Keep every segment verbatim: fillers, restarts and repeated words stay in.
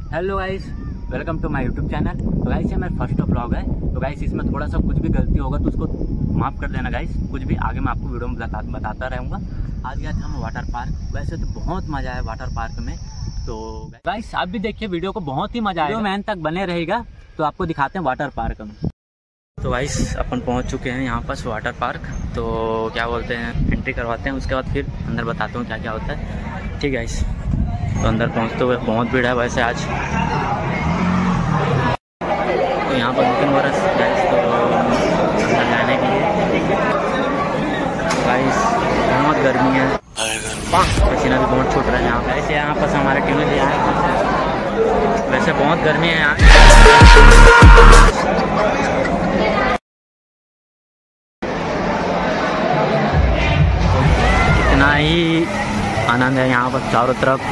Hello guys, welcome to my YouTube channel. तो guys ये मेरा फर्स्ट व्लॉग है। तो गाइस इसमें थोड़ा सा कुछ भी गलती होगा तो उसको माफ़ कर देना गाइस। कुछ भी आगे मैं आपको वीडियो में बता, बताता रहूँगा। आज गया था हम वाटर पार्क। वैसे तो बहुत मज़ा आया वाटर पार्क में। तो गाइस आप भी देखिए वीडियो को, बहुत ही मज़ा आएगा। वीडियो में अंत तक बने रहेगा तो आपको दिखाते हैं वाटर पार्क में। तो गाइस अपन पहुँच चुके हैं यहाँ पर वाटर पार्क। तो क्या बोलते हैं, एंट्री करवाते हैं, उसके बाद फिर अंदर बताता हूँ क्या क्या होता है। ठीक है गाइस, तो अंदर पहुँचते हुए बहुत भीड़ है वैसे आज। तो यहाँ पर बुकिंग बरस गाइस, तो अंदर जाने के लिए गाइस बहुत गर्मी है, पसीना भी बहुत छूट रहा है यहाँ पे। ऐसे यहाँ पर हमारे टीम में आए, वैसे बहुत गर्मी है यहाँ। इतना ही आनंद है यहाँ पर चारों तरफ।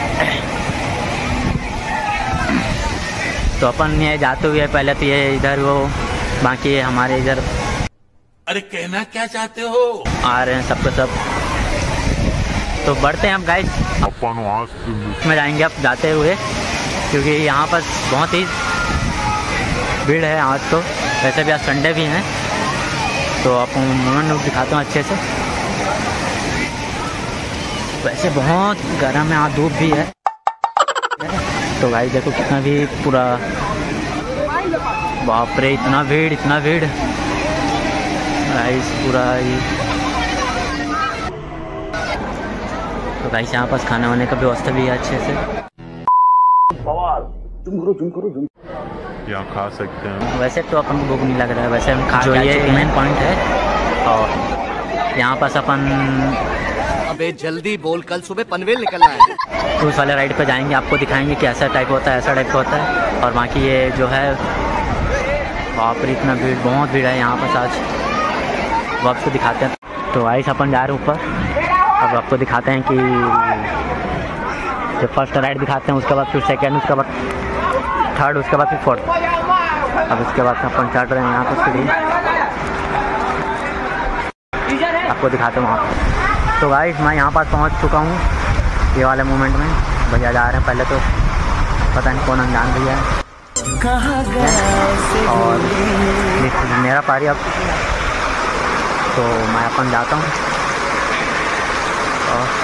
तो अपन ये जाते हुए पहले तो ये इधर वो, बाकी हमारे इधर। अरे कहना क्या चाहते हो? आ रहे हैं सबके सब। तो बढ़ते हैं हम गाइस, में जाएंगे अब जाते हुए, क्योंकि यहाँ पर बहुत ही भीड़ है आज। तो वैसे भी आज संडे भी हैं, तो आपको मोमेंट दिखाता हूँ अच्छे से। वैसे बहुत गर्म है, आज धूप भी है। तो गाइस देखो कितना भी पूरा, बाप रे इतना भीड़ इतना भीड़ गाइस पूरा ही। तो गाइस यहाँ पास खाने वाने का व्यवस्था भी है अच्छे से। जुम करो जुम करो जुम यहाँ खा सकते हैं। वैसे तो अपन को भूख नहीं लग रहा है, वैसे हम खा जो ये मेन पॉइंट है। और यहाँ पास अपन, अबे जल्दी बोल, कल सुबह पनवेल निकलना है। उस वाले राइड पे जाएंगे, आपको दिखाएंगे कि ऐसा टाइप होता है, ऐसा टाइप होता है। और बाकी ये जो है, बाप रे इतना भीड़, बहुत भीड़ है यहाँ पर आज। वो आपको दिखाते हैं। तो आइस अपन जा रहे हैं ऊपर। अब आपको दिखाते हैं कि जो फर्स्ट राइड दिखाते हैं, उसके बाद फिर सेकेंड, उसके बाद थर्ड, उसके बाद फिर फोर्थ। अब उसके बाद अपन चढ़ रहे हैं यहाँ पर सीढ़ी, आपको दिखाते हैं वहाँ पर। तो गाइस मैं यहाँ पास पहुँच चुका हूँ, ये वाले मोमेंट में। भैया जा रहे हैं, पहले तो पता नहीं कौन अनजान भैया है। और मेरा पारी अब, तो मैं अपन जाता हूँ। और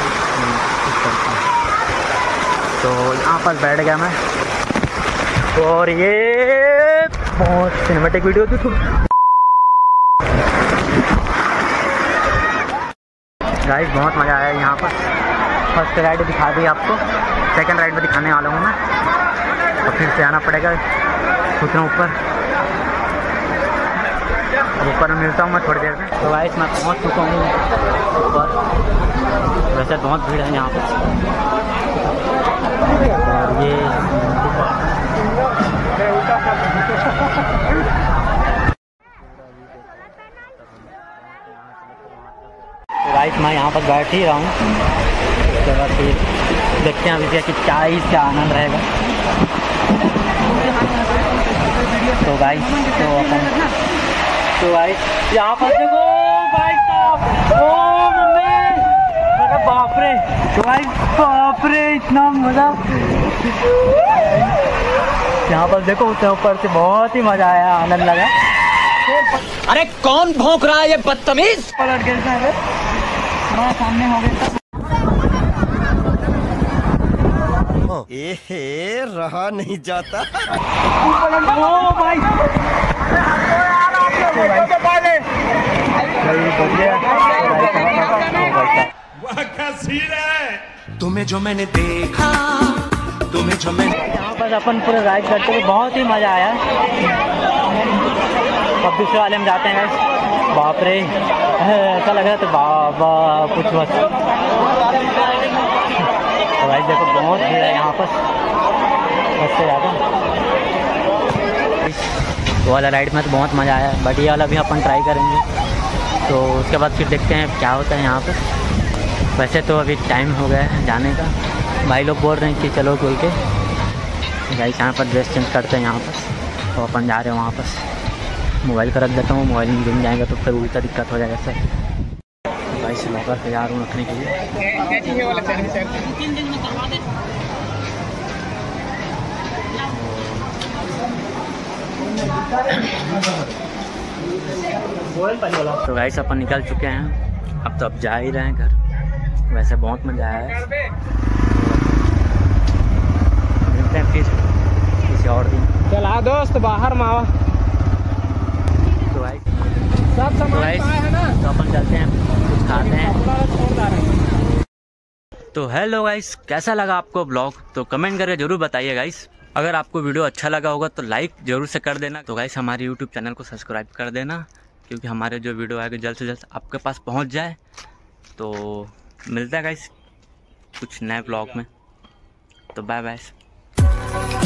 तो यहाँ पर बैठ गया मैं, और ये बहुत सिनेमैटिक वीडियो थी। गाइस बहुत मज़ा आया यहाँ पर। फर्स्ट राइड दिखा दी आपको, सेकंड राइड में दिखाने वाला हूँ मैं। और फिर से आना पड़ेगा उतना ऊपर। अब ऊपर में मिलता हूँ मैं थोड़ी देर में। तो गाइस मैं पहुँच चुका हूँ ऊपर। वैसे बहुत भीड़ है यहाँ पर। और ये गाइस मैं यहाँ पर बैठ ही रहा हूँ। उसके बाद फिर देखते हैं अभी कि क्या ही क्या आनंद रहेगा। तो गाइस तो अपन, तो गाइस यहाँ पर देखो भाई साहब, ओ मम्मी, अरे बाप रे। तो गाइस बाप रे इतना मज़ा यहाँ पर देखो, उसके ऊपर से बहुत ही मज़ा आया, आनंद लगा। अरे कौन भौंक रहा है ये बदतमीज? पलट गया मैं सामने हो गया। एहे रहा नहीं जाता। ओ भाई वाह क्या सीन है। तुम्हें जो मैंने देखा, तुम्हें जो मैंने, यहाँ पर अपन पूरे राइड करते हुए बहुत ही मज़ा आया। अब दूसरे वाले में जाते हैं गाइस। बाप रे ऐसा लग रहा था बाबा कुछ बस। तो भाई देखो बहुत भीड़ है यहाँ पर, बस से ज़्यादा। वो वाला राइड में तो बहुत मज़ा आया, बट ये वाला भी अपन ट्राई करेंगे। तो उसके बाद फिर देखते हैं क्या होता है यहाँ पर। वैसे तो अभी टाइम हो गया है जाने का। भाई लोग बोल रहे हैं कि चलो बोल के गाइस यहाँ पर ड्रेस चेंज करते हैं यहाँ पर। तो अपन जा रहे हैं वहाँ पर। मोबाइल का रख देता हूँ, मोबाइल में गिर जाएगा तो फिर उल्टा दिक्कत हो जाएगा सर। भाई से लॉकर तैयार हूँ रखने के लिए। तो गाइस अपन निकल चुके हैं, अब तो अब जा ही रहे हैं घर। वैसे बहुत मज़ा आया है, मिलते हैं फिर किसी और दिन। चला दोस्त बाहर मावा तो गाइस सब तो सामान गाइस है ना, तो अपन चलते हैं, कुछ खाते हैं। छोड़ हैं। तो हेलो गाइस, कैसा लगा आपको ब्लॉग? तो कमेंट करके जरूर बताइए गाइस। अगर आपको वीडियो अच्छा लगा होगा तो लाइक जरूर से कर देना। तो गाइस हमारे यूट्यूब चैनल को सब्सक्राइब कर देना, क्योंकि हमारे जो वीडियो आएगा जल्द से जल्द आपके पास पहुंच जाए। तो मिलता है गाइस कुछ नए ब्लॉग में। तो बाय बाय।